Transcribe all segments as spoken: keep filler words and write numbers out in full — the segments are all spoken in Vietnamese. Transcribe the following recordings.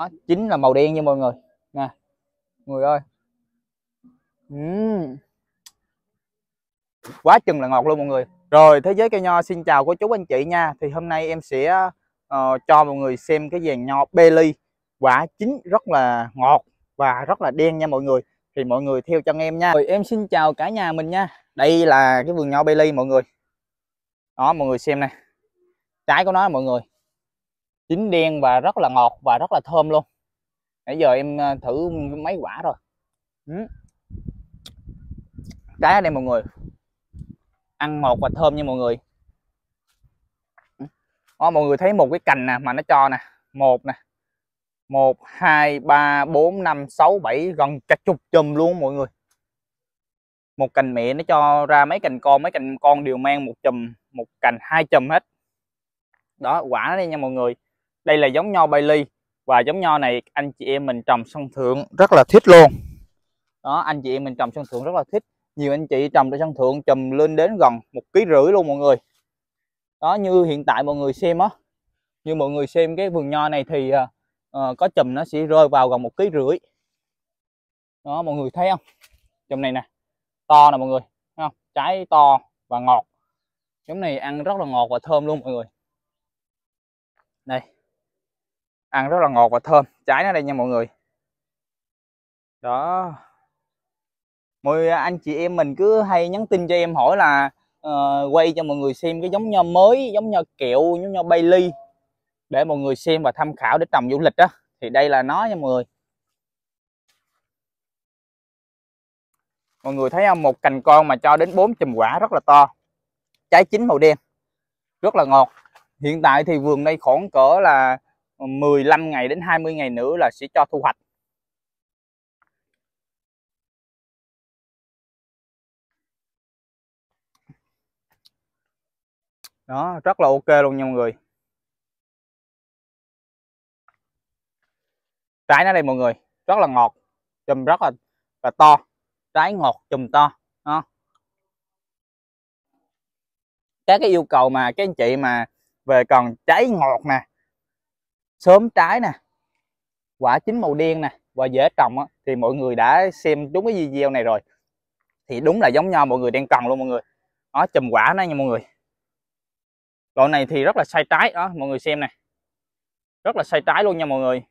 Đó, chín là màu đen nha mọi người nè, mọi người ơi. Uhm. Quá chừng là ngọt luôn mọi người. Rồi Thế Giới Cây Nho xin chào cô chú anh chị nha. Thì hôm nay em sẽ uh, cho mọi người xem cái dàn nho Bailey quả chín rất là ngọt và rất là đen nha mọi người. Thì mọi người theo chân em nha. Rồi em xin chào cả nhà mình nha. Đây là cái vườn nho Bailey mọi người. Đó mọi người xem này. Trái của nó mọi người chín đen và rất là ngọt và rất là thơm luôn. Nãy giờ em thử mấy quả rồi. Ừ. Trái ở đây mọi người ăn ngọt và thơm nha mọi người. Đó, mọi người thấy một cái cành nè mà nó cho nè, một nè, một hai ba bốn năm sáu bảy, gần cả chục chùm luôn mọi người. Một cành mẹ nó cho ra mấy cành con, mấy cành con đều mang một chùm, một cành hai chùm hết. Đó, quả nó đây nha mọi người. Đây là giống nho Bailey và giống nho này anh chị em mình trồng sân thượng rất là thích luôn. Đó, anh chị em mình trồng sân thượng rất là thích. Nhiều anh chị trồng trên sân thượng chùm lên đến gần một ký rưỡi luôn mọi người. Đó, như hiện tại mọi người xem á, như mọi người xem cái vườn nho này thì uh, có chùm nó sẽ rơi vào gần một ký rưỡi. Đó mọi người thấy không, chùm này nè, to nè mọi người, thấy không, trái to và ngọt. Giống này ăn rất là ngọt và thơm luôn mọi người. Đây, ăn rất là ngọt và thơm, trái nó đây nha mọi người. Đó, mọi anh chị em mình cứ hay nhắn tin cho em hỏi là uh, quay cho mọi người xem cái giống nho mới, giống nho kẹo, giống nho Bailey để mọi người xem và tham khảo để trồng du lịch đó. Thì đây là nó nha mọi người. Mọi người thấy không, một cành con mà cho đến bốn chùm quả rất là to, trái chín màu đen, rất là ngọt. Hiện tại thì vườn đây khoảng cỡ là mười lăm ngày đến hai mươi ngày nữa là sẽ cho thu hoạch. Đó, rất là ok luôn nha mọi người. Trái nó đây mọi người, rất là ngọt, chùm rất là, là to, trái ngọt chùm to. Đó, các cái yêu cầu mà các anh chị mà về còn trái ngọt nè, sớm trái nè, quả chín màu đen nè và dễ trồng á, thì mọi người đã xem đúng cái video này rồi. Thì đúng là giống nho mọi người đang cần luôn mọi người. Đó, chùm quả nó nha mọi người. Loại này thì rất là sai trái đó, mọi người xem này, rất là sai trái luôn nha mọi người.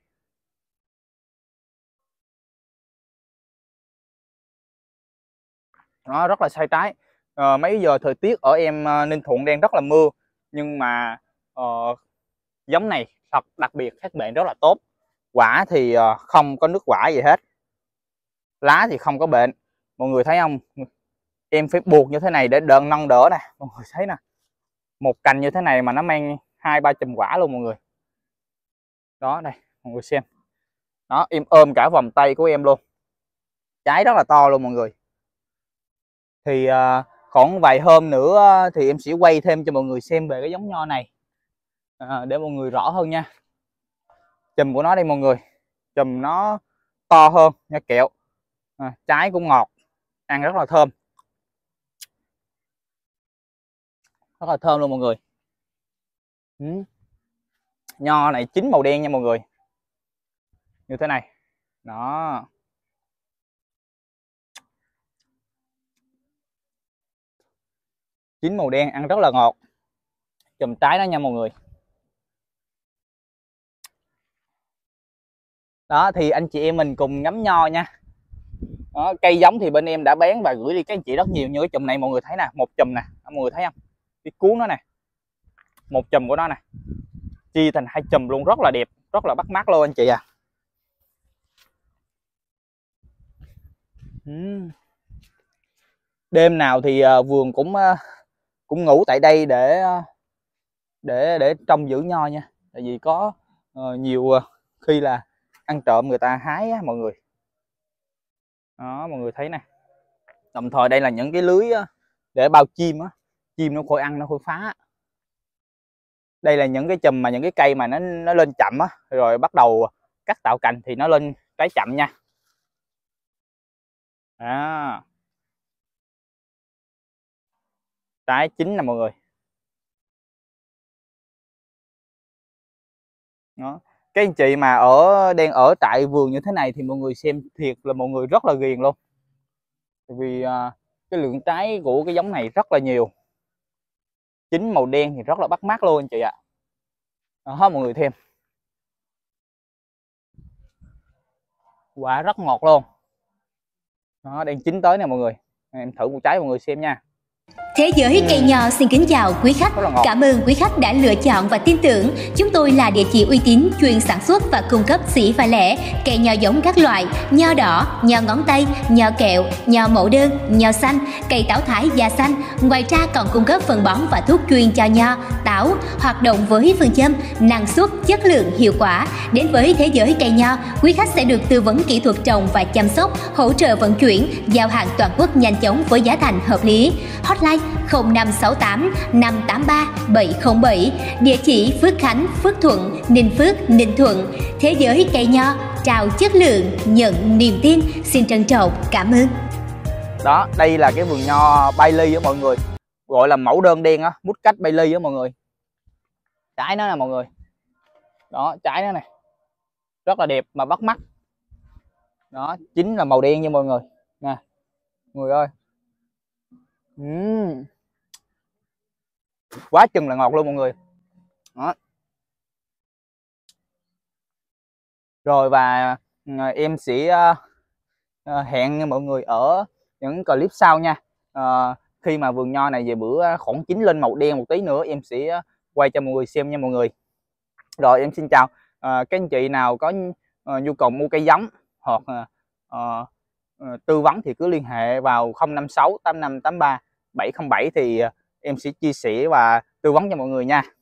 Nó rất là sai trái. À, mấy giờ thời tiết ở em Ninh Thuận đang rất là mưa, nhưng mà uh, giống này thật đặc biệt khác bệnh rất là tốt. Quả thì uh, không có nước quả gì hết, lá thì không có bệnh. Mọi người thấy không, em phải buộc như thế này để đợn nâng đỡ nè, mọi người thấy nè, một cành như thế này mà nó mang hai ba chùm quả luôn mọi người. Đó, đây mọi người xem. Đó, em ôm cả vòng tay của em luôn, trái rất là to luôn mọi người. Thì uh, còn vài hôm nữa thì em sẽ quay thêm cho mọi người xem về cái giống nho này à, để mọi người rõ hơn nha. Chùm của nó đây mọi người, chùm nó to hơn nha kẹo, à, trái cũng ngọt, ăn rất là thơm, rất là thơm luôn mọi người. Ừ. Nho này chín màu đen nha mọi người, như thế này. Đó, chín màu đen ăn rất là ngọt, chùm trái đó nha mọi người. Đó, thì anh chị em mình cùng ngắm nho nha. Đó, cây giống thì bên em đã bán và gửi đi các anh chị rất nhiều. Như cái chùm này mọi người thấy nè, một chùm nè, mọi người thấy không, cái cuốn nó nè, một chùm của nó nè, chia thành hai chùm luôn, rất là đẹp, rất là bắt mắt luôn anh chị à. uhm. Đêm nào thì uh, vườn cũng uh, cũng ngủ tại đây để uh, để để trông giữ nho nha. Tại vì có uh, nhiều uh, khi là ăn trộm người ta hái á mọi người. Đó, mọi người thấy nè. Đồng thời đây là những cái lưới uh, để bao chim á, chim nó khỏi ăn, nó khỏi phá. Đây là những cái chùm mà những cái cây mà nó nó lên chậm á, rồi bắt đầu cắt tạo cành thì nó lên trái chậm nha. Đó, trái chín nè mọi người. Đó, Cái anh chị mà ở đang ở tại vườn như thế này thì mọi người xem thiệt là mọi người rất là ghiền luôn. Vì à, cái lượng trái của cái giống này rất là nhiều, chín màu đen thì rất là bắt mắt luôn anh chị ạ. À. Đó mọi người thêm, quả rất ngọt luôn. Nó đang chín tới nè mọi người, em thử một trái mọi người xem nha. Thế giới cây nho xin kính chào quý khách. Cảm ơn quý khách đã lựa chọn và tin tưởng. Chúng tôi là địa chỉ uy tín chuyên sản xuất và cung cấp sỉ và lẻ cây nho giống các loại: nho đỏ, nho ngón tay, nho kẹo, nho mẫu đơn, nho xanh, cây táo thái da xanh. Ngoài ra còn cung cấp phân bón và thuốc chuyên cho nho, táo, hoạt động với phương châm năng suất, chất lượng, hiệu quả. Đến với thế giới cây nho, quý khách sẽ được tư vấn kỹ thuật trồng và chăm sóc, hỗ trợ vận chuyển, giao hàng toàn quốc nhanh chóng với giá thành hợp lý. Hotline không năm sáu tám năm tám ba bảy không bảy, địa chỉ Phước Khánh, Phước Thuận, Ninh Phước, Ninh Thuận. Thế giới cây nho, trao chất lượng, nhận niềm tin. Xin trân trọng cảm ơn. Đó, đây là cái vườn nho Bailey á mọi người, gọi là mẫu đơn đen á, mút cách Bailey á mọi người. Trái nó nè mọi người, đó trái nó này rất là đẹp mà bắt mắt. Đó, chính là màu đen nha mọi người nè, mọi người ơi. Uhm. Quá chừng là ngọt luôn mọi người. Đó. Rồi và em sẽ uh, hẹn mọi người ở những clip sau nha. Uh, khi mà vườn nho này về bữa khoảng chín lên màu đen một tí nữa em sẽ quay cho mọi người xem nha mọi người. Rồi em xin chào. Uh, các anh chị nào có uh, nhu cầu mua cây giống hoặc uh, uh, tư vấn thì cứ liên hệ vào không năm sáu tám năm tám ba bảy không bảy thì uh, em sẽ chia sẻ và tư vấn cho mọi người nha.